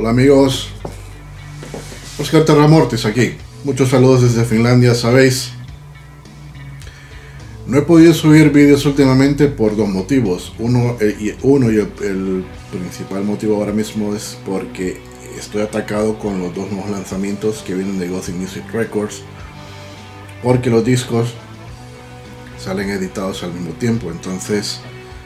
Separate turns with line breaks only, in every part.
Hola amigos, Oscar Terramortis aquí. Muchos saludos desde Finlandia, sabéis. No he podido subir vídeos últimamente por dos motivos. Uno y el principal motivo ahora mismo es porque estoy atacado con los dos nuevos lanzamientos que vienen de Gothic Music Records, porque los discos salen editados al mismo tiempo. Entonces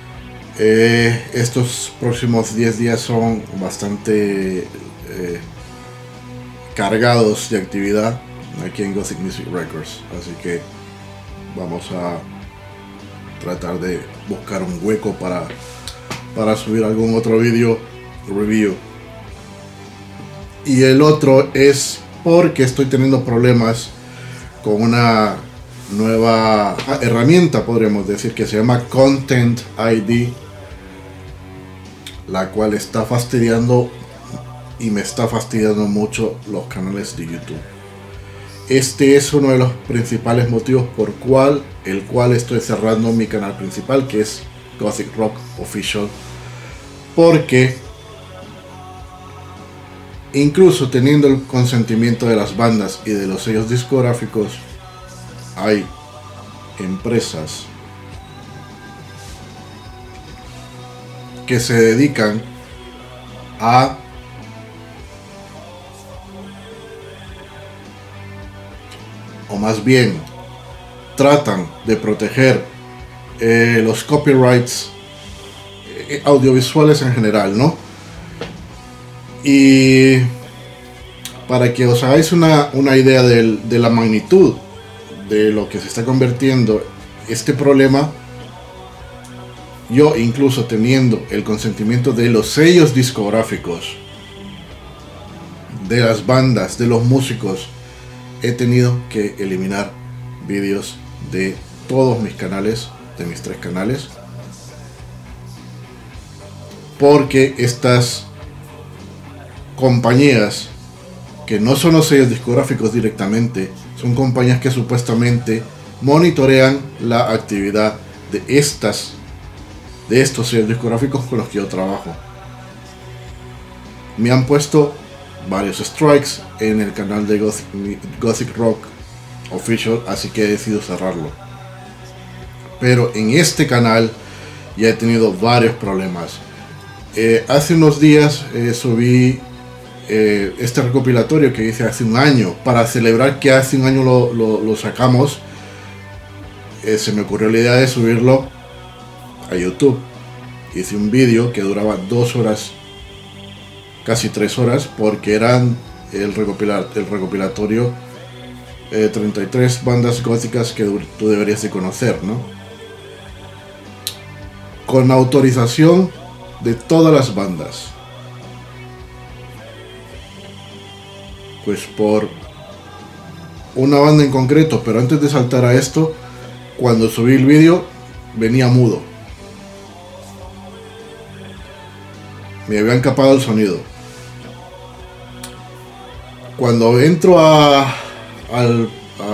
estos próximos 10 días son bastante cargados de actividad aquí en Gothic Music Records, así que vamos a tratar de buscar un hueco para subir algún otro vídeo review. Y el otro es porque estoy teniendo problemas con una nueva herramienta, podríamos decir, que se llama Content ID, la cual está fastidiando y me está fastidiando mucho los canales de YouTube. Este es uno de los principales motivos por el cual estoy cerrando mi canal principal, que es Gothic Rock Official, porque incluso teniendo el consentimiento de las bandas y de los sellos discográficos, hay empresas que se dedican a o más bien tratan de proteger los copyrights audiovisuales en general, ¿no? Y para que os hagáis una idea de la magnitud de lo que se está convirtiendo este problema, yo, incluso teniendo el consentimiento de los sellos discográficos, de las bandas, de los músicos, he tenido que eliminar vídeos de todos mis canales, de mis 3 canales, porque estas compañías, que no son los sellos discográficos directamente, son compañías que supuestamente monitorean la actividad de estos sellos discográficos con los que yo trabajo. Me han puesto varios strikes en el canal de Gothic Rock Official, así que he decidido cerrarlo. Pero en este canal ya he tenido varios problemas. Hace unos días subí este recopilatorio que hice hace un año, para celebrar que hace un año lo sacamos. Se me ocurrió la idea de subirlo a YouTube. Hice un vídeo que duraba 2 horas, casi 3 horas, porque eran el recopilatorio 33 bandas góticas que tú deberías de conocer, ¿no? Con autorización de todas las bandas. Pues por una banda en concreto, pero antes de saltar a esto, cuando subí el vídeo venía mudo. Me habían capado el sonido. Cuando entro al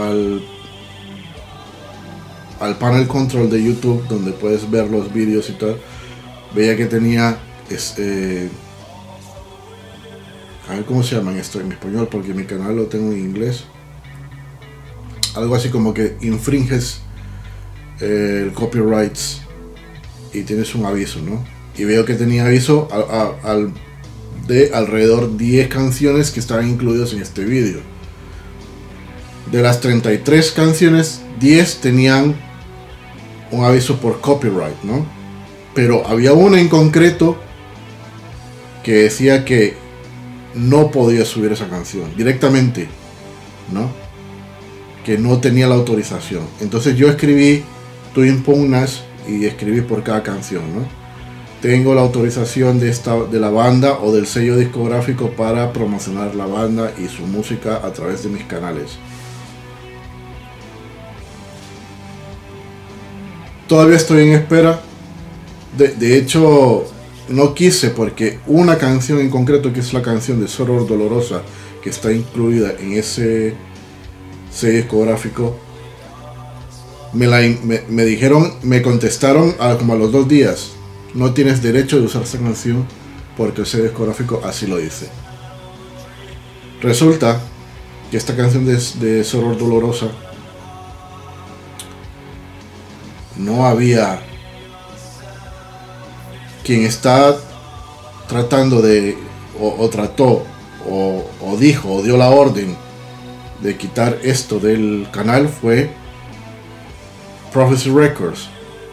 panel control de YouTube, donde puedes ver los vídeos y tal, veía que tenía a ver cómo se llaman esto en español, porque mi canal lo tengo en inglés. Algo así como que infringes el copyrights y tienes un aviso, ¿no? Y veo que tenía aviso de alrededor 10 canciones que estaban incluidas en este vídeo. De las 33 canciones, 10 tenían un aviso por copyright, ¿no? Pero había una en concreto que decía que no podía subir esa canción directamente, ¿no? Que no tenía la autorización. Entonces yo escribí, tú impugnas, y escribí por cada canción, ¿no? Tengo la autorización de la banda o del sello discográfico para promocionar la banda y su música a través de mis canales. Todavía estoy en espera. De hecho, no quise, porque una canción en concreto, que es la canción de Soror Dolorosa, que está incluida en ese sello discográfico, me dijeron, me contestaron como a los 2 días: no tienes derecho de usar esta canción porque el sello discográfico así lo dice. Resulta que esta canción de Soror Dolorosa no había quien está tratando de o trató o dijo o dio la orden de quitar esto del canal fue Prophecy Records,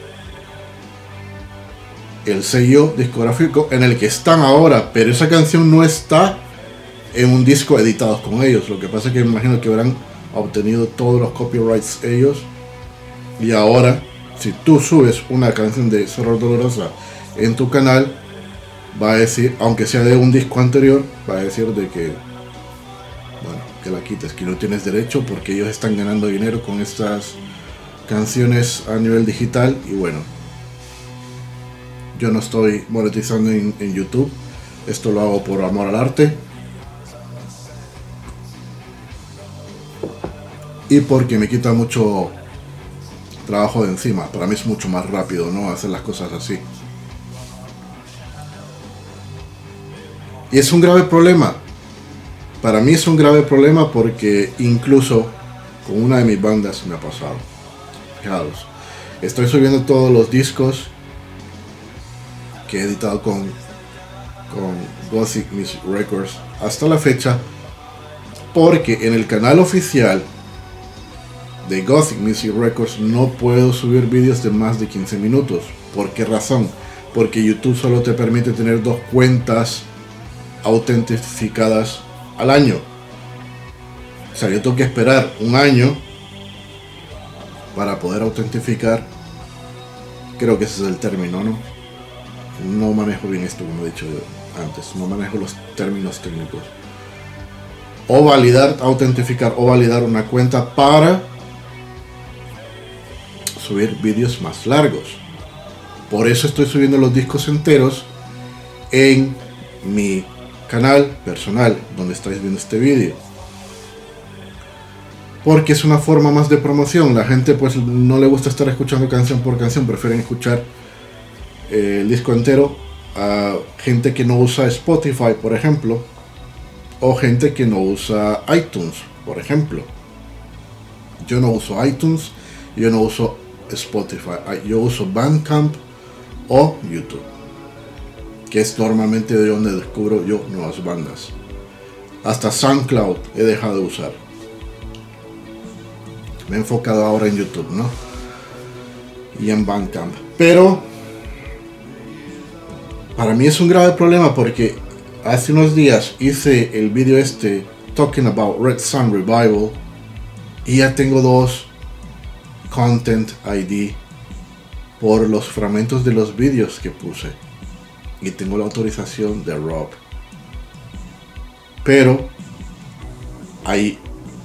el sello discográfico en el que están ahora, pero esa canción no está en un disco editado con ellos. Lo que pasa es que me imagino que habrán obtenido todos los copyrights ellos, y ahora si tú subes una canción de Soror Dolorosa en tu canal, va a decir, aunque sea de un disco anterior, va a decir de que, bueno, que la quites, que no tienes derecho porque ellos están ganando dinero con estas canciones a nivel digital. Y bueno, yo no estoy monetizando en YouTube, esto lo hago por amor al arte y porque me quita mucho trabajo de encima. Para mí es mucho más rápido, ¿no?, hacer las cosas así. Y es un grave problema. Para mí es un grave problema porque incluso con una de mis bandas me ha pasado. Fijaos, estoy subiendo todos los discos que he editado con Gothic Music Records hasta la fecha, porque en el canal oficial de Gothic Music Records no puedo subir vídeos de más de 15 minutos. ¿Por qué razón? Porque YouTube solo te permite tener 2 cuentas autentificadas al año. O sea, yo tengo que esperar un año para poder autentificar. Creo que ese es el término, ¿no? No manejo bien esto, como he dicho antes, no manejo los términos técnicos. O validar, autentificar o validar una cuenta para subir vídeos más largos. Por eso estoy subiendo los discos enteros en mi canal personal donde estáis viendo este vídeo, porque es una forma más de promoción. La gente pues no le gusta estar escuchando canción por canción, prefieren escuchar el disco entero. A gente que no usa Spotify, por ejemplo, o gente que no usa iTunes, por ejemplo. Yo no uso iTunes, yo no uso Spotify, yo uso Bandcamp o YouTube, que es normalmente de donde descubro yo nuevas bandas. Hasta SoundCloud he dejado de usar. Me he enfocado ahora en YouTube, ¿no? Y en Bandcamp. Pero para mí es un grave problema porque hace unos días hice el vídeo este Talking About Red Sun Revival y ya tengo 2 Content ID por los fragmentos de los vídeos que puse. Y tengo la autorización de Rob. Pero hay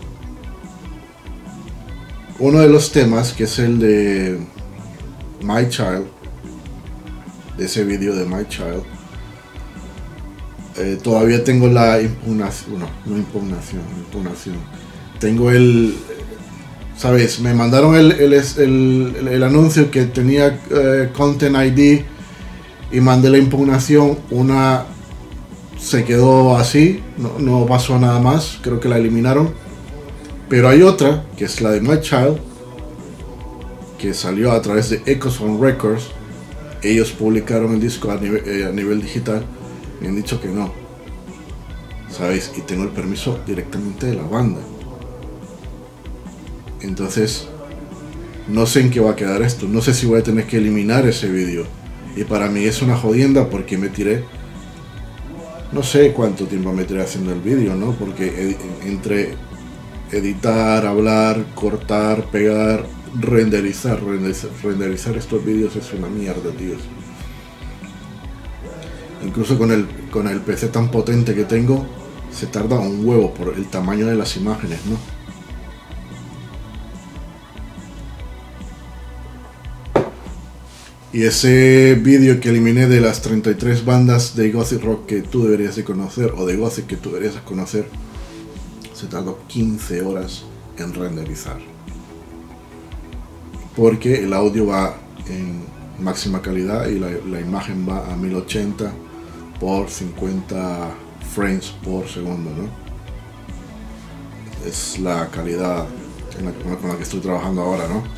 uno de los temas, que es el de My Child, de ese vídeo de My Child. Todavía tengo la impugnación, no impugnación. Tengo el, ¿sabes? Me mandaron el anuncio que tenía Content ID y mandé la impugnación. Una se quedó así, no pasó nada más, creo que la eliminaron. Pero hay otra, que es la de My Child, que salió a través de Ecosone Records. Ellos publicaron el disco a nivel digital. Me han dicho que no, ¿sabéis? Y tengo el permiso directamente de la banda. Entonces no sé en qué va a quedar esto. No sé si voy a tener que eliminar ese vídeo. Y para mí es una jodienda porque me tiré, no sé cuánto tiempo me tiré haciendo el vídeo, ¿no? Porque entre editar, hablar, cortar, pegar, renderizar estos vídeos es una mierda, tíos. Incluso con el PC tan potente que tengo, se tarda un huevo por el tamaño de las imágenes, ¿no? Y ese vídeo que eliminé de las 33 bandas de Gothic Rock que tú deberías de conocer, o de Gothic que tú deberías de conocer, se tardó 15 horas en renderizar. Porque el audio va en máxima calidad y la imagen va a 1080 por 50 frames por segundo, ¿no? es la calidad con la que estoy trabajando ahora, ¿no?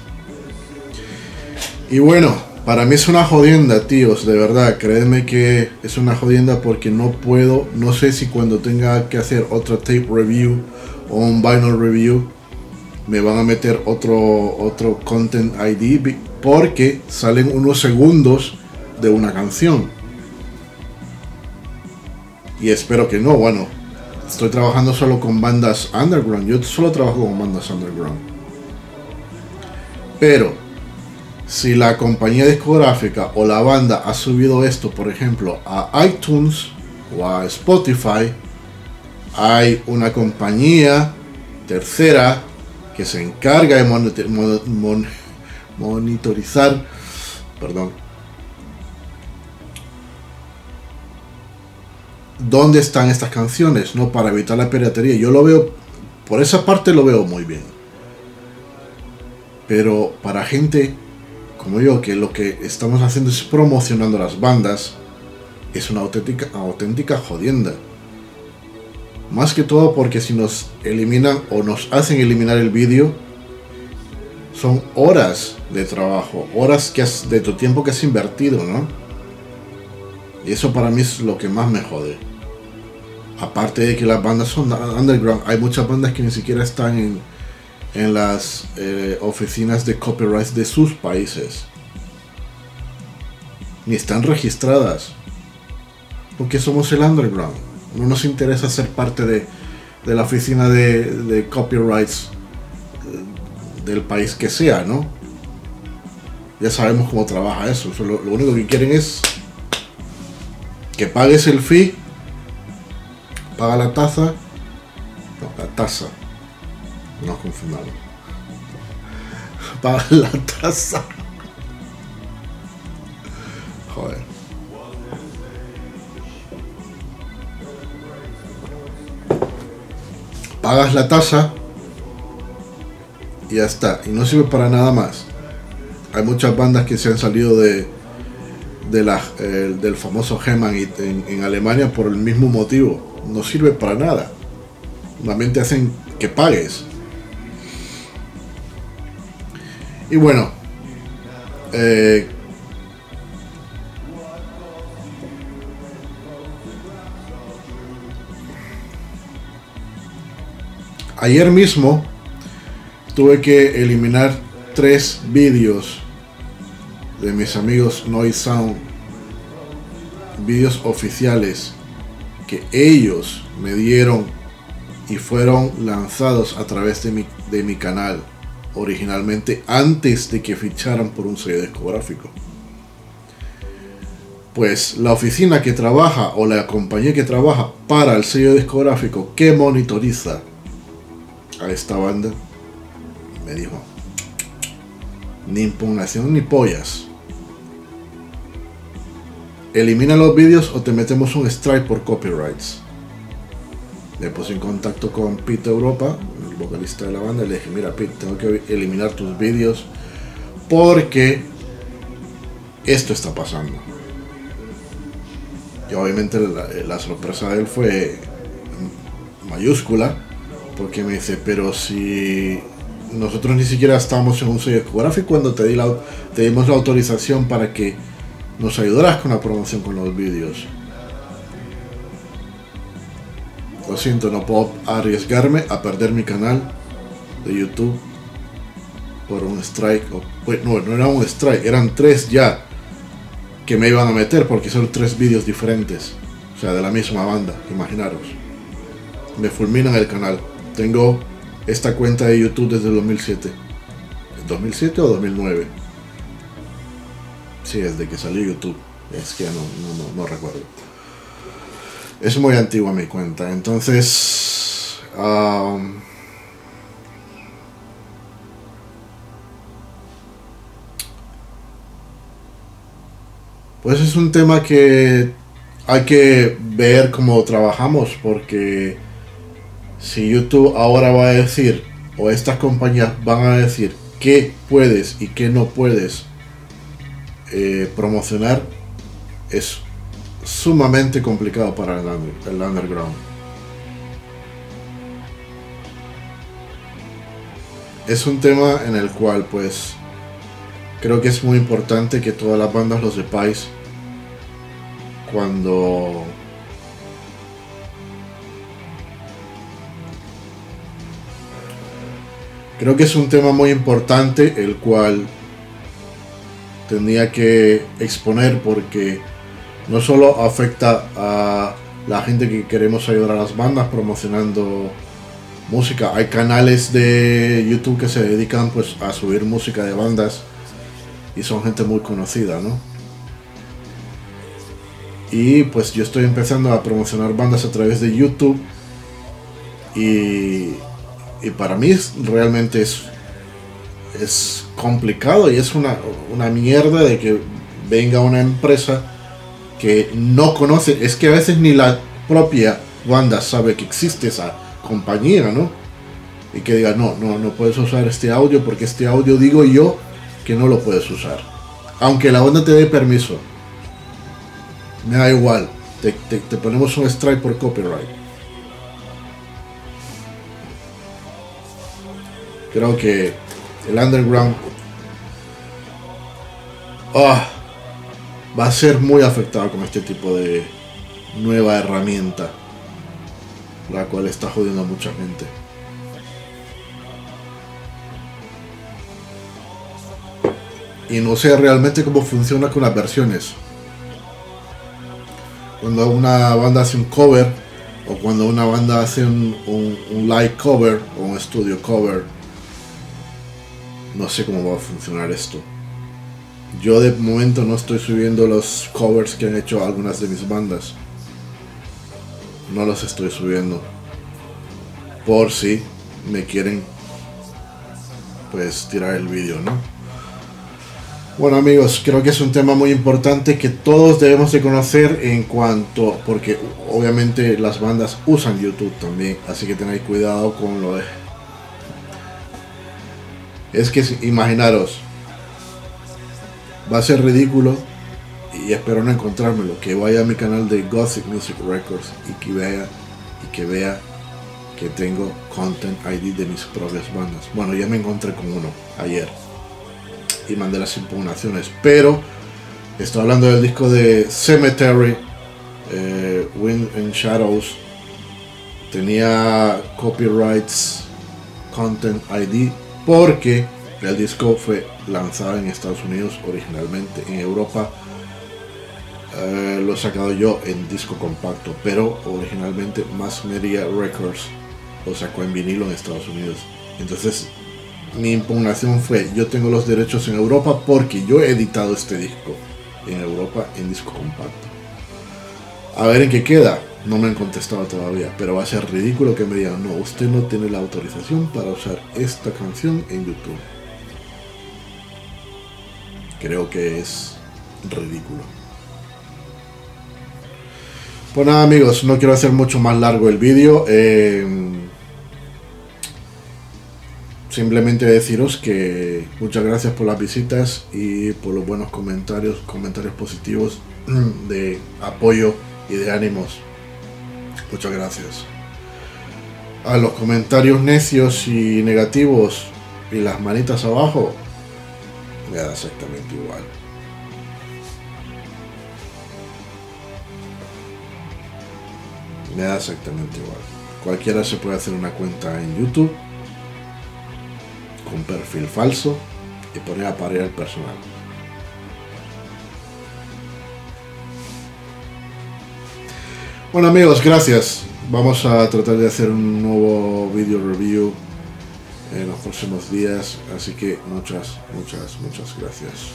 Y bueno, para mí es una jodienda, tíos, de verdad, créanme que es una jodienda porque no puedo, no sé si cuando tenga que hacer otra tape review o un vinyl review me van a meter otro content ID porque salen unos segundos de una canción. Y espero que no, bueno, estoy trabajando solo con bandas underground, yo solo trabajo con bandas underground. Pero si la compañía discográfica o la banda ha subido esto, por ejemplo, a iTunes o a Spotify, hay una compañía tercera que se encarga de monitorizar, perdón, dónde están estas canciones, ¿no? Para evitar la piratería. Yo lo veo, por esa parte lo veo muy bien. Pero para gente como yo, que lo que estamos haciendo es promocionando las bandas, es una auténtica jodienda. Más que todo porque si nos eliminan o nos hacen eliminar el vídeo, son horas de trabajo, horas de tu tiempo que has invertido, ¿no? Y eso para mí es lo que más me jode. Aparte de que las bandas son underground, hay muchas bandas que ni siquiera están en las oficinas de copyright de sus países, ni están registradas, porque somos el underground. No nos interesa ser parte de la oficina de copyrights del país que sea, ¿no? Ya sabemos cómo trabaja eso. Lo único que quieren es que pagues el fee, paga la tasa, no, la tasa, no confundamos, paga la tasa, joder, pagas la tasa y ya está, y no sirve para nada más. Hay muchas bandas que se han salido del famoso Geman en Alemania por el mismo motivo. No sirve para nada, solamente hacen que pagues. Y bueno, ayer mismo tuve que eliminar 3 vídeos de mis amigos Noise Sound, vídeos oficiales que ellos me dieron y fueron lanzados a través de mi canal originalmente, antes de que ficharan por un sello discográfico. Pues la oficina que trabaja o la compañía que trabaja para el sello discográfico que monitoriza a esta banda me dijo: ni impugnación ni pollas, elimina los vídeos o te metemos un strike por copyrights. Me puse en contacto con Pete Europa, el vocalista de la banda, y le dije: mira Pete, tengo que eliminar tus vídeos porque esto está pasando. Y obviamente la sorpresa de él fue mayúscula, porque me dice: pero si nosotros ni siquiera estamos en un sello discográfico cuando te dimos la autorización para que nos ayudarás con la promoción con los vídeos. Lo siento, no puedo arriesgarme a perder mi canal de YouTube por un strike. No era un strike, eran 3 ya que me iban a meter, porque son 3 vídeos diferentes, o sea, de la misma banda. Imaginaros, me fulminan el canal. Tengo esta cuenta de YouTube desde el 2007. ¿2007 o 2009? Sí, desde que salió YouTube. Es que no recuerdo. Es muy antigua mi cuenta. Entonces pues es un tema que hay que ver cómo trabajamos, porque si YouTube ahora va a decir, o estas compañías van a decir qué puedes y qué no puedes promocionar, es sumamente complicado para el underground. es un tema en el cual pues creo que es muy importante que todas las bandas lo sepáis cuando creo que es un tema muy importante el cual tendría que exponer, porque no solo afecta a la gente que queremos ayudar a las bandas promocionando música. Hay canales de YouTube que se dedican pues a subir música de bandas y son gente muy conocida, ¿no? Y pues yo estoy empezando a promocionar bandas a través de YouTube y para mí realmente es complicado y es una mierda de que venga una empresa que no conoce. Es que a veces ni la propia banda sabe que existe esa compañía, ¿no? Y que diga, no puedes usar este audio porque este audio digo yo que no lo puedes usar, aunque la banda te dé permiso. Me da igual, te ponemos un strike por copyright. Creo que el underground va a ser muy afectado con este tipo de nueva herramienta, la cual está jodiendo a mucha gente. Y no sé realmente cómo funciona con las versiones. Cuando una banda hace un cover, o cuando una banda hace un live cover o un studio cover, no sé cómo va a funcionar esto. Yo de momento no estoy subiendo los covers que han hecho algunas de mis bandas. No los estoy subiendo, por si me quieren pues tirar el vídeo, ¿no? Bueno amigos, creo que es un tema muy importante que todos debemos de conocer en cuanto, porque obviamente las bandas usan YouTube también, así que tened cuidado con lo de... Es que imaginaros, va a ser ridículo, y espero no encontrármelo, que vaya a mi canal de Gothic Music Records y que vea que tengo Content ID de mis propias bandas. Bueno, ya me encontré con uno ayer y mandé las impugnaciones, pero estoy hablando del disco de Cemetery, Wind and Shadows. Tenía copyrights Content ID porque el disco fue lanzado en Estados Unidos originalmente. En Europa lo he sacado yo en disco compacto, pero originalmente Mass Media Records lo sacó en vinilo en Estados Unidos. Entonces mi impugnación fue: yo tengo los derechos en Europa porque yo he editado este disco en Europa en disco compacto. A ver en qué queda. No me han contestado todavía, pero va a ser ridículo que me digan, no, usted no tiene la autorización para usar esta canción en YouTube. Creo que es ridículo. Pues nada amigos, no quiero hacer mucho más largo el vídeo. Simplemente deciros que muchas gracias por las visitas y por los buenos comentarios positivos de apoyo y de ánimos. Muchas gracias. A los comentarios necios y negativos y las manitas abajo, me da exactamente igual. Me da exactamente igual. Cualquiera se puede hacer una cuenta en YouTube con perfil falso y poner a parir al personal. Bueno amigos, gracias. Vamos a tratar de hacer un nuevo video review en los próximos días, así que muchas gracias.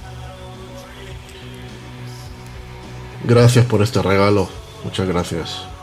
Gracias por este regalo. Muchas gracias.